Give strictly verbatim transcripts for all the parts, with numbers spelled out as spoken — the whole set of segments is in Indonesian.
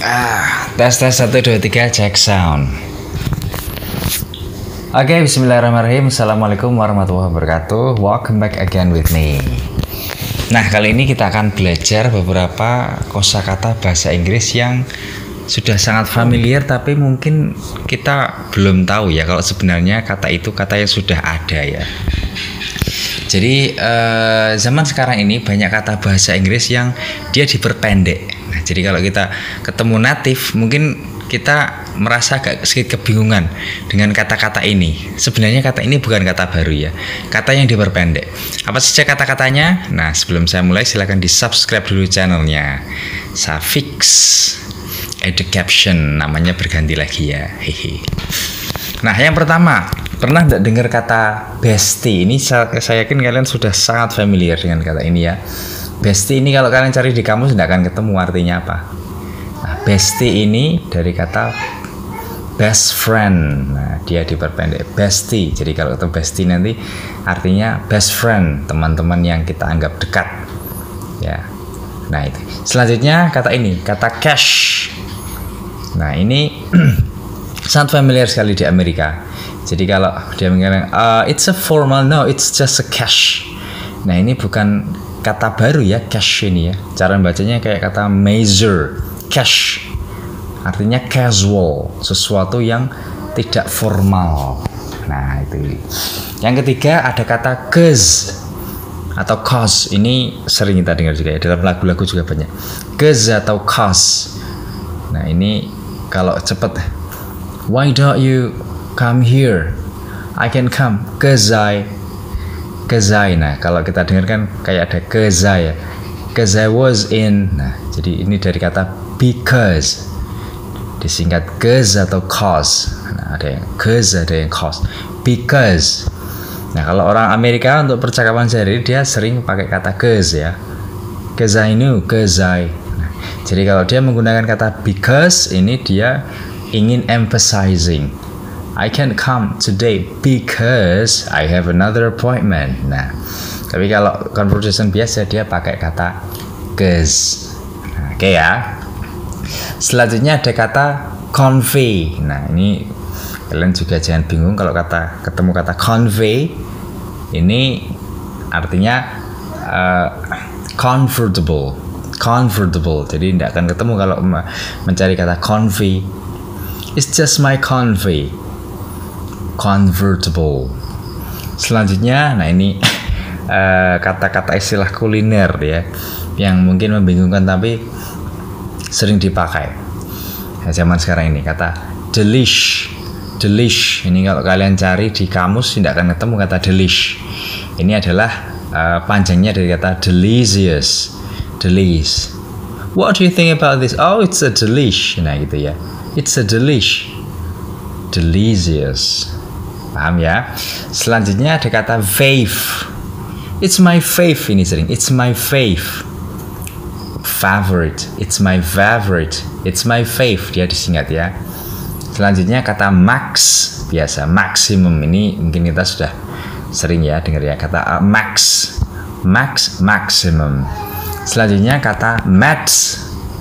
Ah, tes tes satu dua tiga cek sound. Oke, okay, bismillahirrahmanirrahim. Assalamualaikum warahmatullahi wabarakatuh. Welcome back again with me. Nah, kali ini kita akan belajar beberapa kosakata bahasa Inggris yang sudah sangat familiar, tapi mungkin kita belum tahu ya kalau sebenarnya kata itu kata yang sudah ada ya. Jadi eh, zaman sekarang ini banyak kata bahasa Inggris yang dia diperpendek. Nah, jadi kalau kita ketemu natif, mungkin kita merasa agak sedikit kebingungan dengan kata-kata ini. Sebenarnya kata ini bukan kata baru ya, kata yang diperpendek. Apa saja kata-katanya? Nah, sebelum saya mulai silahkan di subscribe dulu channelnya Safix Education, namanya berganti lagi ya. Hehe. Nah, yang pertama, pernah nggak dengar kata bestie? Ini saya, saya yakin kalian sudah sangat familiar dengan kata ini ya. Bestie ini kalau kalian cari di kamus tidak akan ketemu artinya apa. Nah, bestie ini dari kata best friend. Nah, dia diperpendek bestie. Jadi kalau ketemu bestie nanti artinya best friend, teman-teman yang kita anggap dekat. Ya. Nah, itu. Selanjutnya kata ini, kata cash. Nah, ini sangat familiar sekali di Amerika. Jadi kalau dia mengatakan uh, it's a formal, no, it's just a cash. Nah, ini bukan kata baru ya, cash ini ya. Cara bacanya kayak kata measure, cash. Artinya casual, sesuatu yang tidak formal. Nah, itu. Yang ketiga ada kata cause atau cause. Ini sering kita dengar juga ya, dalam lagu-lagu juga banyak. Cause atau cause. Nah, ini kalau cepet, why don't you come here? I can come cause I cause I. Nah, kalau kita dengar kan kayak ada cause I ya, cause I was in. Nah, jadi ini dari kata because, disingkat cause atau cause. Nah, ada yang cause, ada yang cause, because. Nah, kalau orang Amerika untuk percakapan sehari dia sering pakai kata cause ya, cause I knew, cause I. Nah, jadi kalau dia menggunakan kata because, ini dia ingin emphasizing, I can't come today because I have another appointment. Nah, tapi kalau conversation biasa dia pakai kata cause. Nah, oke okay ya. Selanjutnya ada kata convey. Nah, ini kalian juga jangan bingung kalau kata ketemu kata convey. Ini artinya uh, comfortable, comfortable. Jadi tidak akan ketemu kalau mencari kata convey. It's just my convey, convertible. Selanjutnya, nah ini uh, kata-kata istilah kuliner ya, yang mungkin membingungkan tapi sering dipakai ya, zaman sekarang ini. Kata delish, delish. Ini kalau kalian cari di kamus tidak akan ketemu kata delish. Ini adalah uh, panjangnya dari kata delicious, delish. What do you think about this? Oh, it's a delish. Nah, gitu ya. It's a delish, delicious. Paham ya? Selanjutnya ada kata fave. It's my fave, ini sering. It's my fave. Favorite. It's my favorite. It's my fave. Dia disingkat ya. Selanjutnya kata max. Biasa, maximum. Ini mungkin kita sudah sering ya dengar ya. Kata uh, max. Max, maximum. Selanjutnya kata maths.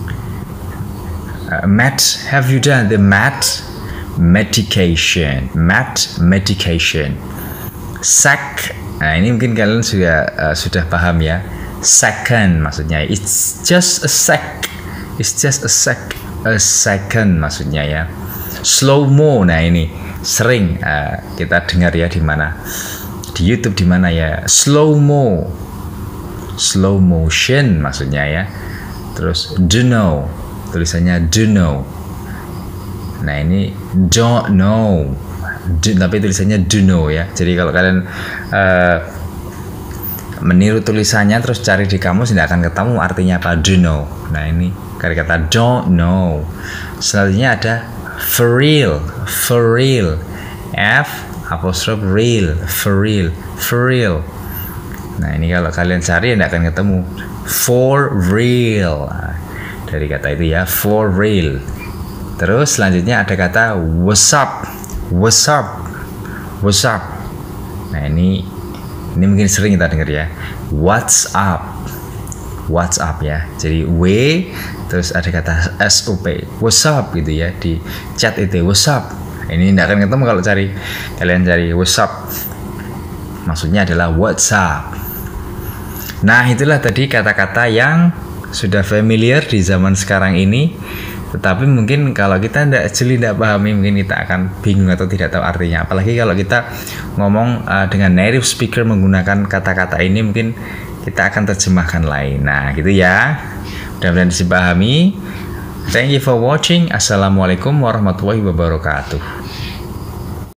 Uh, math, have you done the math? Medication, math, medication. Sack, nah ini mungkin kalian juga uh, sudah paham ya. Second maksudnya, it's just a sec, it's just a sec, a second maksudnya ya. Slow mo, nah ini sering uh, kita dengar ya di mana, di YouTube di mana ya. Slow mo, slow motion maksudnya ya. Terus do know, tulisannya do know. Nah, ini don't know, do, tapi tulisannya do know ya. Jadi kalau kalian uh, meniru tulisannya terus cari di kamus tidak akan ketemu artinya apa do know. Nah, ini dari kata don't know. Selanjutnya ada for real, for real, F apostrophe real, for real, for real. Nah, ini kalau kalian cari tidak akan ketemu for real. Nah, dari kata itu ya, for real. Terus selanjutnya ada kata what's up, what's up, what's up. Nah, ini ini mungkin sering kita dengar ya. What's up, WhatsApp ya. Jadi W terus ada kata S U P, WhatsApp gitu ya, di chat itu WhatsApp. Ini tidak akan ketemu kalau cari kalian cari WhatsApp. Maksudnya adalah WhatsApp. Nah, itulah tadi kata-kata yang sudah familiar di zaman sekarang ini. Tetapi mungkin kalau kita tidak jeli, tidak pahami, mungkin kita akan bingung atau tidak tahu artinya. Apalagi kalau kita ngomong uh, dengan native speaker menggunakan kata-kata ini, mungkin kita akan terjemahkan lain. Nah, gitu ya. Mudah-mudahan bisa dipahami. Thank you for watching. Assalamualaikum warahmatullahi wabarakatuh.